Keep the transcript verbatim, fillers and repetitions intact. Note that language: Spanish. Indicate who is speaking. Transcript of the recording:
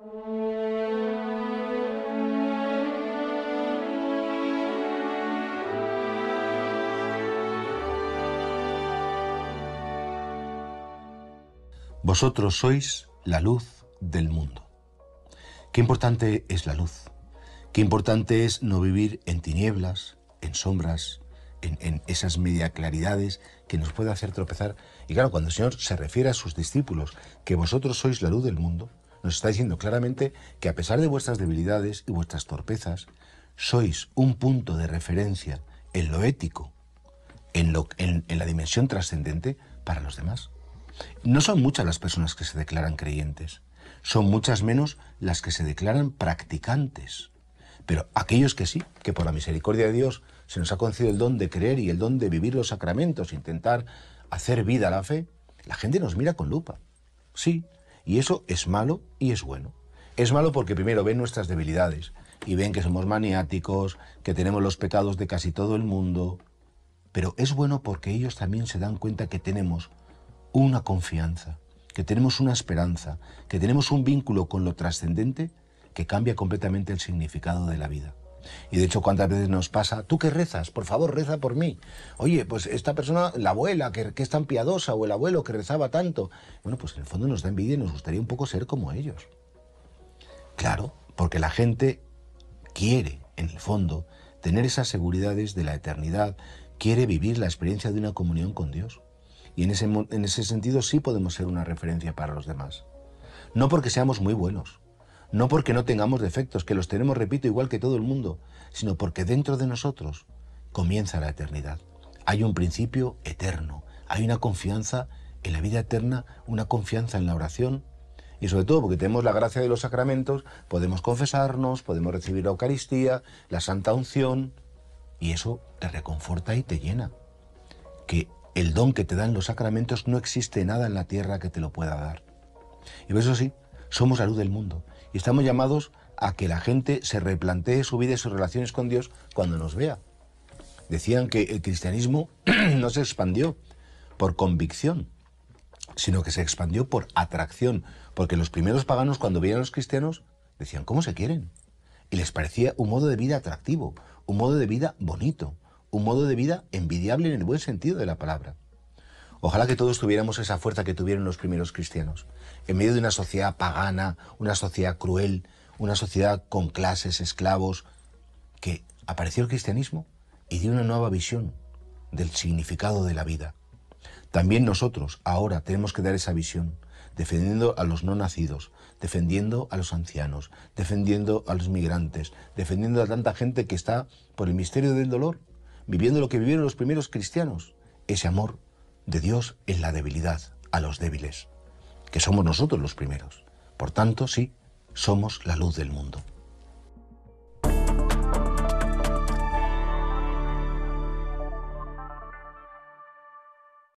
Speaker 1: Vosotros sois la luz del mundo. Qué importante es la luz. Qué importante es no vivir en tinieblas, en sombras, en, en esas media claridades que nos puede hacer tropezar. Y claro, cuando el Señor se refiere a sus discípulos, que vosotros sois la luz del mundo, nos está diciendo claramente que a pesar de vuestras debilidades y vuestras torpezas, sois un punto de referencia en lo ético, en, lo, en, en la dimensión trascendente para los demás. No son muchas las personas que se declaran creyentes, son muchas menos las que se declaran practicantes. Pero aquellos que sí, que por la misericordia de Dios se nos ha concedido el don de creer y el don de vivir los sacramentos, intentar hacer vida a la fe, la gente nos mira con lupa. Sí, y eso es malo y es bueno. Es malo porque primero ven nuestras debilidades y ven que somos maniáticos, que tenemos los pecados de casi todo el mundo. Pero es bueno porque ellos también se dan cuenta que tenemos una confianza, que tenemos una esperanza, que tenemos un vínculo con lo trascendente que cambia completamente el significado de la vida. Y de hecho, ¿cuántas veces nos pasa? ¿Tú qué rezas? Por favor, reza por mí. Oye, pues esta persona, la abuela, que, que es tan piadosa, o el abuelo que rezaba tanto. Bueno, pues en el fondo nos da envidia y nos gustaría un poco ser como ellos. Claro, porque la gente quiere, en el fondo, tener esas seguridades de la eternidad, quiere vivir la experiencia de una comunión con Dios. Y en ese, en ese sentido sí podemos ser una referencia para los demás. No porque seamos muy buenos, no porque no tengamos defectos, que los tenemos, repito, igual que todo el mundo, sino porque dentro de nosotros comienza la eternidad. Hay un principio eterno, hay una confianza en la vida eterna, una confianza en la oración, y sobre todo porque tenemos la gracia de los sacramentos, podemos confesarnos, podemos recibir la Eucaristía, la Santa Unción, y eso te reconforta y te llena. Que el don que te dan los sacramentos no existe nada en la tierra que te lo pueda dar. Y por eso sí, somos la luz del mundo. Y estamos llamados a que la gente se replantee su vida y sus relaciones con Dios cuando nos vea. Decían que el cristianismo no se expandió por convicción, sino que se expandió por atracción. Porque los primeros paganos, cuando veían a los cristianos, decían, ¿cómo se quieren? Y les parecía un modo de vida atractivo, un modo de vida bonito, un modo de vida envidiable en el buen sentido de la palabra. Ojalá que todos tuviéramos esa fuerza que tuvieron los primeros cristianos. En medio de una sociedad pagana, una sociedad cruel, una sociedad con clases, esclavos, que apareció el cristianismo y dio una nueva visión del significado de la vida. También nosotros ahora tenemos que dar esa visión, defendiendo a los no nacidos, defendiendo a los ancianos, defendiendo a los migrantes, defendiendo a tanta gente que está por el misterio del dolor, viviendo lo que vivieron los primeros cristianos, ese amor de Dios en la debilidad, a los débiles, que somos nosotros los primeros. Por tanto, sí, somos la luz del mundo.